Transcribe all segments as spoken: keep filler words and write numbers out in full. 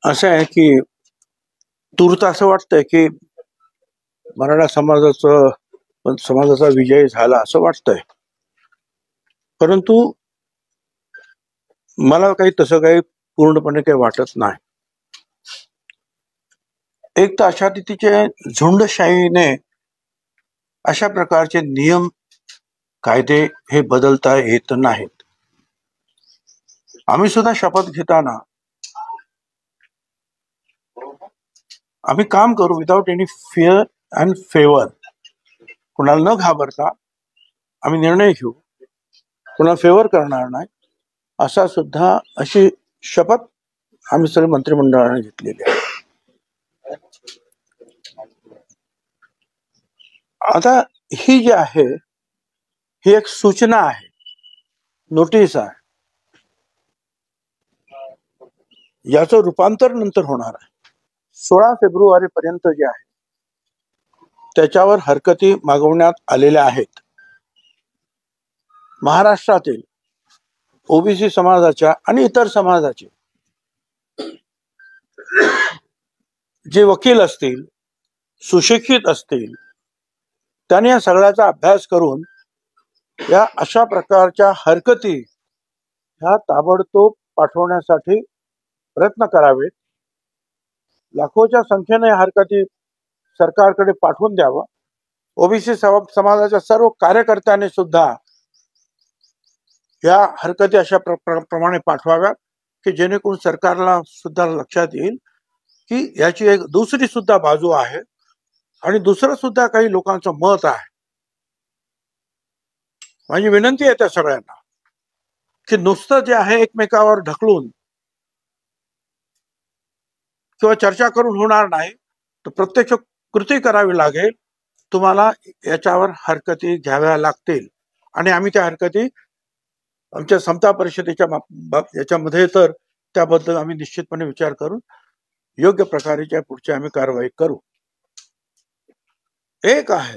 असं आहे की तूर्त असं वाटतंय की मराठा समाजाचं समाजाचा विजय झाला असं वाटतंय, परंतु मला काही तसं काही पूर्णपणे काही वाटत नाही. एक तर अशा रीतीचे झुंडशाहीने अशा प्रकारचे नियम कायदे हे बदलता येत नाहीत. आम्ही सुद्धा शपथ घेताना आम्ही काम करू without any fear and favour. कुणाला न घाबरता आम्ही निर्णय घेऊ, कुणाला फेवर करणार नाही, असा सुद्धा अशी शपथ आम्ही सगळे मंत्रिमंडळाने घेतलेली आहे. आता ही जी आहे ही एक सूचना आहे, नोटीस आहे. याचं रूपांतर नंतर होणार आहे. सोळा फेब्रुवारी पर्यंत जे आहे त्याच्यावर हरकती मागवण्यात आलेल्या आहेत. महाराष्ट्रातील ओबीसी समाजाच्या आणि इतर समाजाचे जे वकील असतील, सुशिक्षित असतील, त्यांनी या सगळ्याचा अभ्यास करून या अशा प्रकारच्या हरकती ह्या ताबडतोब पाठवण्यासाठी प्रयत्न करावेत. लाखोच्या संख्येने हरकती सरकारकडे पाठवून द्यावं. ओबीसी समाजाच्या सर्व कार्यकर्त्यांनी सुद्धा या हरकती अशा प्रमाणे पाठवाव्यात की जेणेकरून सरकारला सुद्धा लक्षात येईल की याची एक दुसरी सुद्धा बाजू आहे आणि दुसरं सुद्धा काही लोकांचं मत आहे. माझी विनंती आहे त्या सगळ्यांना की नुसतं जे आहे एकमेकावर ढकलून किंवा चर्चा करून होणार नाही, तर प्रत्यक्ष कृती करावी लागेल. तुम्हाला याच्यावर हरकती घ्याव्या लागतील आणि आम्ही त्या हरकती आमच्या समता परिषदेच्या याच्यामध्ये तर त्याबद्दल आम्ही निश्चितपणे विचार करून योग्य प्रकारेच्या पुढची आम्ही कारवाई करू. एक आहे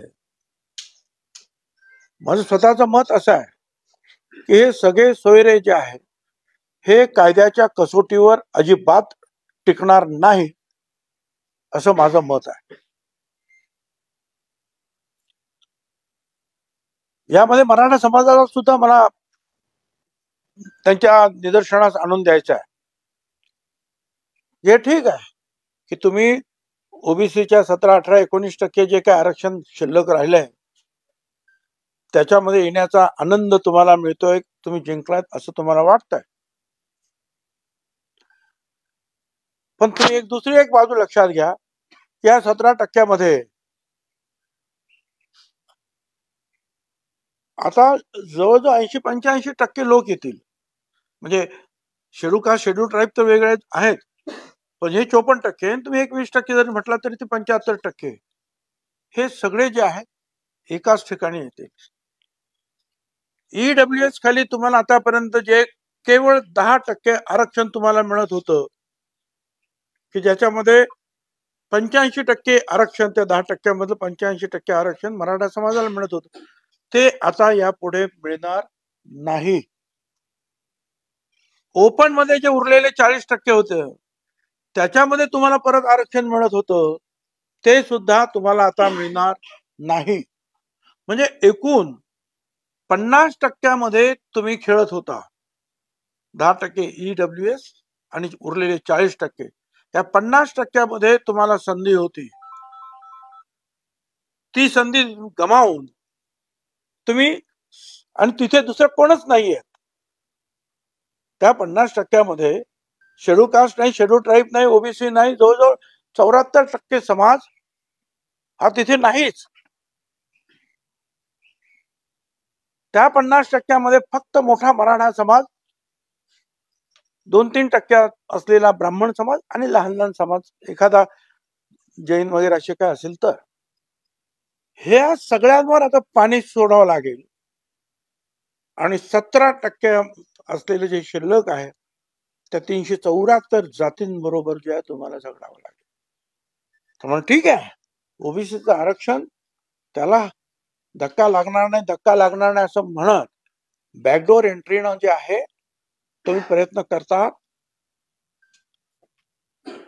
माझं स्वतःचं मत असं आहे की हे सगळे सोयरे जे आहे हे कायद्याच्या कसोटीवर अजिबात टिकणार नाही असं माझं मत आहे. यामध्ये मराठा समाजाला सुद्धा मला त्यांच्या निदर्शनास आणून द्यायचं आहे. हे ठीक आहे की तुम्ही ओबीसीच्या सतरा अठरा एकोणीस टक्के जे काही आरक्षण शिल्लक राहिलंय त्याच्यामध्ये येण्याचा आनंद तुम्हाला मिळतोय, तुम्ही जिंकलात असं तुम्हाला वाटतंय. पण तुम्ही एक दुसरी एक बाजू लक्षात घ्या, या सतरा टक्क्यामध्ये आता जवळजवळ ऐंशी पंच्याऐंशी टक्के लोक येतील. म्हणजे शेड्यूल कास्ट शेड्यूल ट्राईब तर वेगळे आहेत, पण हे चोपन्न टक्के तुम्ही एक वीस टक्के जरी म्हटला तरी ते पंच्याहत्तर टक्के हे सगळे जे आहे एकाच ठिकाणी येतील. ईडब्ल्यू एस खाली तुम्हाला आतापर्यंत जे केवळ दहा टक्के आरक्षण तुम्हाला मिळत होतं की ज्याच्यामध्ये पंच्याऐंशी टक्के आरक्षण, त्या दहा टक्क्यामधलं पंच्याऐंशी टक्के आरक्षण मराठा समाजाला मिळत होतं, ते आता यापुढे मिळणार नाही. ओपन मध्ये जे उरलेले चाळीस टक्के होते त्याच्यामध्ये तुम्हाला परत आरक्षण मिळत होतं, ते सुद्धा तुम्हाला आता मिळणार नाही. म्हणजे एकूण पन्नास टक्क्यामध्ये तुम्ही खेळत होता. दहा टक्के ईडब्ल्यू एस आणि उरलेले चाळीस टक्के, या पन्नास टक्क्यामध्ये तुम्हाला संधी होती. ती संधी गमावून तुम्ही, आणि तिथे दुसरं कोणच नाहीये, त्या पन्नास टक्क्यामध्ये शेड्यूल कास्ट नाही, शेड्यूल ट्राईब नाही, ओबीसी नाही, जवळजवळ चौऱ्याहत्तर टक्के समाज हा तिथे नाहीच. त्या पन्नास टक्क्यामध्ये फक्त मोठा मराठा समाज, दोन तीन टक्क्यात असलेला ब्राह्मण समाज आणि लहान लहान समाज, एखादा जैन वगैरे असे काय असेल तर, ह्या सगळ्यांवर आता पाणी सोडावं लागेल. आणि सतरा टक्के असलेले जे शिल्लक आहे त्या तीनशे चौऱ्याहत्तर जातींबरोबर जे आहे तुम्हाला झगडावं लागेल. त्यामुळे ठीक आहे, ओबीसीचं आरक्षण त्याला धक्का लागणार नाही धक्का लागणार नाही असं म्हणत बॅकडोर एंट्रीनं जे आहे तुम्ही प्रयत्न करता,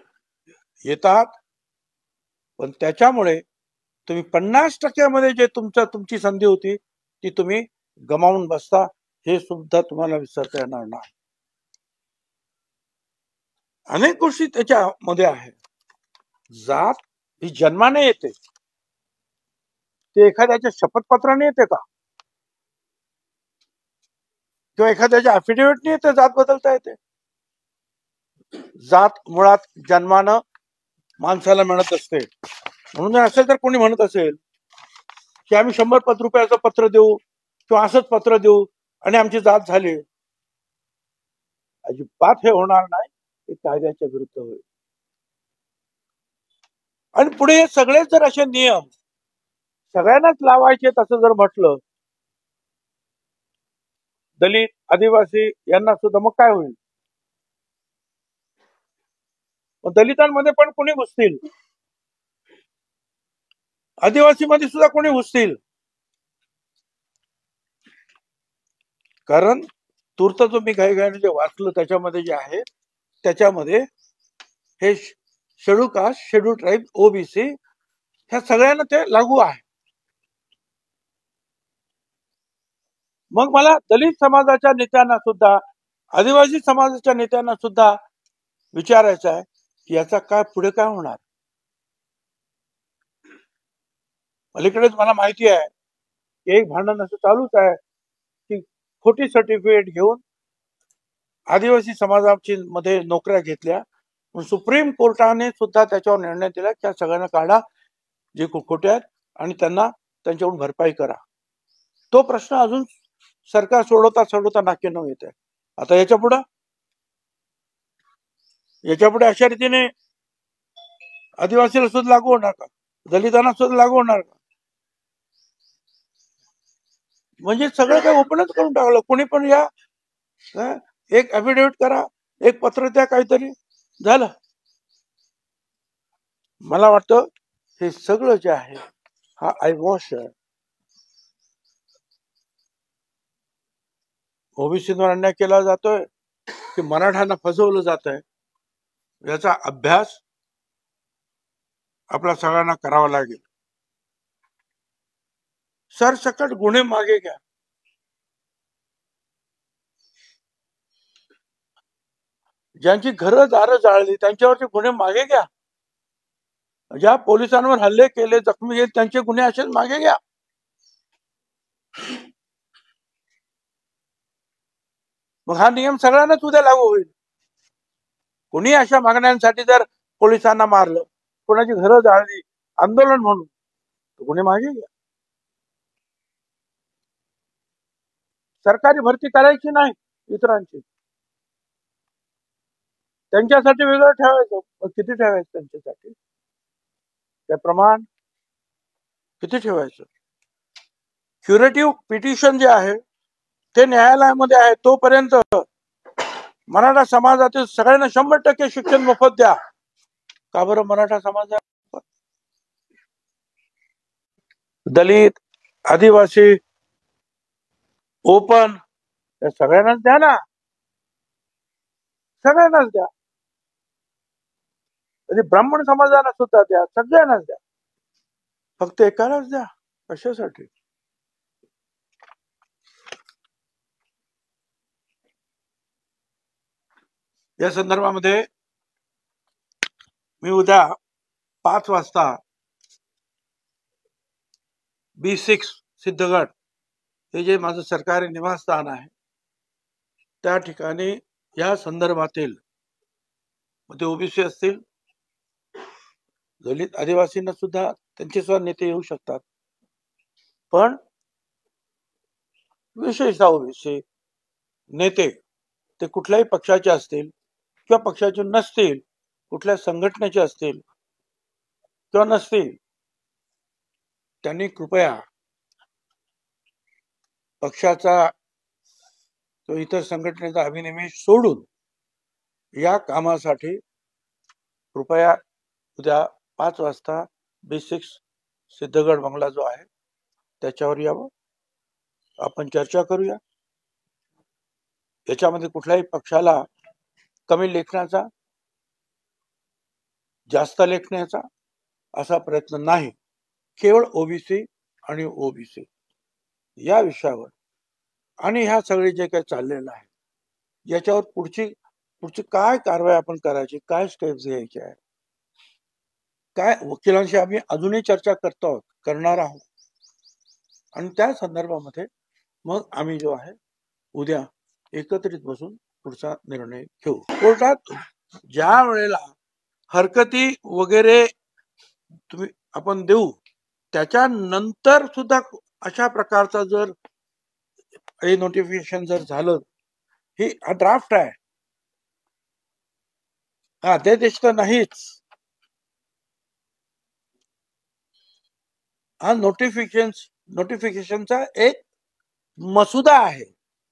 येतात, पण त्याच्यामुळे तुम्ही पन्नास टक्क्यामध्ये जे तुमचं तुमची संधी होती ती तुम्ही गमावून बसता, हे सुद्धा तुम्हाला विसरता येणार नाही. अनेक गोष्टी त्याच्यामध्ये आहेत. जात ही जन्माने येते, ते एखाद्याच्या शपथपत्राने येते का, किंवा एखाद्याच्या अफिडेव्हिटने येते जात बदलता येते? जात मुळात जन्मानं माणसाला मिळत असते. म्हणून जर असेल तर कोणी म्हणत असेल की आम्ही शंभर पत रुपयाचं पत्र देऊ किंवा असंच पत्र देऊ आणि आमची जात झाली, अजिबात हे होणार नाही. हे कायद्याच्या विरुद्ध होईल. आणि पुढे हे सगळे जर असे नियम सगळ्यांनाच लावायचे असं जर म्हटलं, दलित आदिवासी यांना सुद्धा मग काय होईल? मग दलितांमध्ये पण कोणी घुसतील, आदिवासी मध्ये सुद्धा कोणी घुसतील. कारण तूर्त जो मी काही काही जे वाचलं त्याच्यामध्ये जे आहे त्याच्यामध्ये हे schedule caste, schedule tribe, OBC ह्या सगळ्यांना ते लागू आहे. मग मला दलित समाजाच्या नेत्यांना सुद्धा, आदिवासी समाजाच्या नेत्यांना सुद्धा विचारायचं आहे की याचा काय पुढे काय होणार. अलीकडेच मला माहिती आहे की एक भांडण असं चालूच आहे की खोटी सर्टिफिकेट घेऊन आदिवासी समाजाची मध्ये नोकऱ्या घेतल्या. सुप्रीम कोर्टाने सुद्धा त्याच्यावर निर्णय दिला की सगळ्यांना काढा जे खोटे आहेत आणि त्यांना त्यांच्याकडून भरपाई करा. तो प्रश्न अजून सरकार सोडवता सोडवता नाके न येत आहे. आता याच्या पुढे याच्या पुढे अशा रीतीने आदिवासीला सुद्धा लागू होणार का, दलितांना सुद्धा लागू होणार का? म्हणजे सगळं काही ओपनच करून टाकलं. कोणी पण या, एक अफिडेव्हिट करा, एक पत्र द्या, काहीतरी झालं. मला वाटतं हे सगळं जे आहे हा आयवॉश आहे. ओबीसीवर अन्याय केला जातोय की मराठ्यांना फसवलं जात आहे, याचा अभ्यास आपल्या सगळ्यांना करावा लागेल. सरसकट गुन्हे मागे घ्या. ज्यांची घरं दारं जाळली त्यांच्यावरचे गुन्हे मागे घ्या. ज्या पोलिसांवर हल्ले केले, जखमी केले, त्यांचे गुन्हे असेच मागे घ्या. मग हा नियम सगळ्यांनाच उद्या लागू होईल. कोणी अशा मागण्यांसाठी जर पोलिसांना मारलं, कोणाची घरं जाळली आंदोलन म्हणून, गुन्हे मागे घ्या. सरकारी भरती करायची नाही इतरांची, त्यांच्यासाठी वेगळं ठेवायचं. किती ठेवायचं त्यांच्यासाठी, त्या प्रमाण किती ठेवायचं? क्युरेटिव्ह पिटिशन जे आहे ते न्यायालयामध्ये आहे. तोपर्यंत मराठा समाजातील सगळ्यांना शंभर टक्के शिक्षण मोफत द्या. का बरं मराठा समाज, दलित, आदिवासी, ओपन या सगळ्यांनाच द्या ना, सगळ्यांनाच द्या. ब्राह्मण समाजाला सुद्धा द्या, सगळ्यांनाच द्या. फक्त एकालाच द्या कशासाठी? या संदर्भामध्ये मी उद्या पाच वाजता बी सिक्स सिद्धगड हे जे माझं सरकारी निवासस्थान आहे त्या ठिकाणी या संदर्भातील मध्ये ओबीसी असतील, दलित, आदिवासींना सुद्धा त्यांचे सुद्धा नेते येऊ शकतात. पण विशेषतः ओबीसी नेते ते कुठल्याही पक्षाचे असतील किंवा पक्षाचे नसतील, कुठल्या संघटनेचे असतील किंवा नसतील, त्यांनी कृपया पक्षाचा किंवा इतर संघटनेचा अभिनिवेश सोडून या कामासाठी कृपया उद्या पाच वाजता बी सिक्स सिद्धगड बंगला जो आहे त्याच्यावर यावं. आपण चर्चा करूया. याच्यामध्ये कुठल्याही पक्षाला कमी लेखण्याचा, जास्त लेखण्याचा असा प्रयत्न नाही. केवळ ओबीसी आणि ओबीसी या विषयावर आणि ह्या सगळे जे काही चाललेलं आहे याच्यावर पुढची पुढची काय कारवाई आपण करायची, काय स्टेप्स घ्यायचे आहे, काय वकिलांशी आम्ही अजूनही चर्चा करतो आहोत, करणार आहोत. आणि त्या संदर्भामध्ये मग आम्ही जो आहे उद्या एकत्रित बसून पुढचा निर्णय घेऊ. कोर्टात ज्या वेळेला हरकती वगैरे तुम्ही आपण देऊ त्याच्यानंतर सुद्धा अशा प्रकारचा जर हे नोटिफिकेशन जर झालं, ही हा ड्राफ्ट आहे, हा अध्यादेश तर नाहीच, हा नोटिफिकेशन नोटिफिकेशनचा एक मसुदा आहे.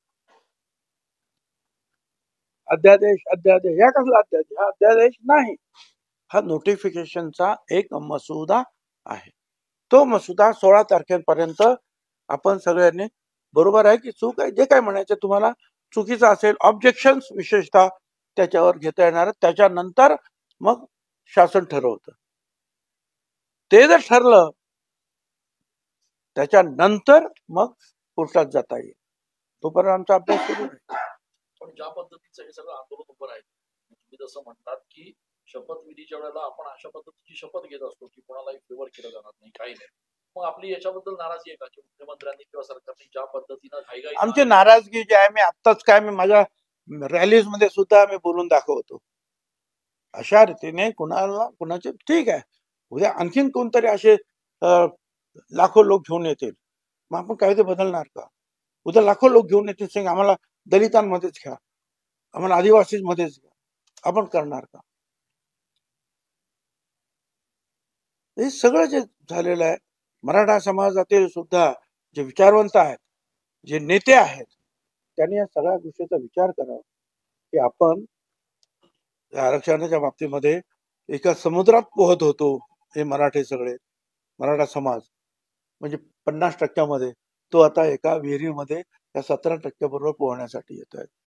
अध्यादेश अध्यादेश या कसला अध्यादेश, हा अध्यादेश नाही, हा नोटिफिकेशनचा एक मसुदा आहे. तो मसुदा सोळा तारखेपर्यंत आपण सगळ्यांनी, बरोबर आहे की चूक आहे, जे काय म्हणायचं तुम्हाला चुकीचं असेल, ऑब्जेक्शन विशेषतः त्याच्यावर घेता येणार, त्याच्यानंतर मग शासन ठरवतं. ते जर ठरलं त्याच्यानंतर मग कोर्टात जाता येईल. तोपर्यंत आमचा अभ्यास सुरू आहे. पण ज्या पद्धतीचं हे सगळं आंदोलन उभं आहे, तुम्ही जसं म्हणतात की शपथविधीच्या वेळेला आपण अशा पद्धतीची शपथ घेत असतो की कोणालाही फेवर केलं जाणार नाही, काही नाही, मग आपली याच्याबद्दल नाराजी आहे का की मुख्यमंत्र्यांनी किंवा सरकारने ज्या पद्धतीनं घाईघाई, आमची नाराजगी जी आहे, मी आत्ताच काय मी माझ्या रॅलीज मध्ये सुद्धा मी बोलून दाखवतो, अशा रीतीने कुणाला कुणाचे ठीक आहे, उद्या आणखीन कोणतरी असे लाखो लोक घेऊन येतील, मग आपण कायदे बदलणार का? उद्या लाखो लोक घेऊन येतील, सांग आम्हाला दलितांमध्येच घ्या, आम्हाला आदिवासीमध्येच घ्या, आपण करणार का? हे सगळं जे झालेलं आहे, मराठा समाजातील सुद्धा जे विचारवंत आहेत, जे नेते आहेत, त्यांनी या सगळ्या गोष्टीचा विचार करावा की आपण आरक्षणाच्या बाबतीमध्ये एका समुद्रात पोहत होतो. हे मराठे सगळे मराठा समाज म्हणजे पन्नास टक्क्यामध्ये, तो आता एका विहिरीमध्ये या सतरा टक्क्या बरोबर पोहण्यासाठी येत आहे.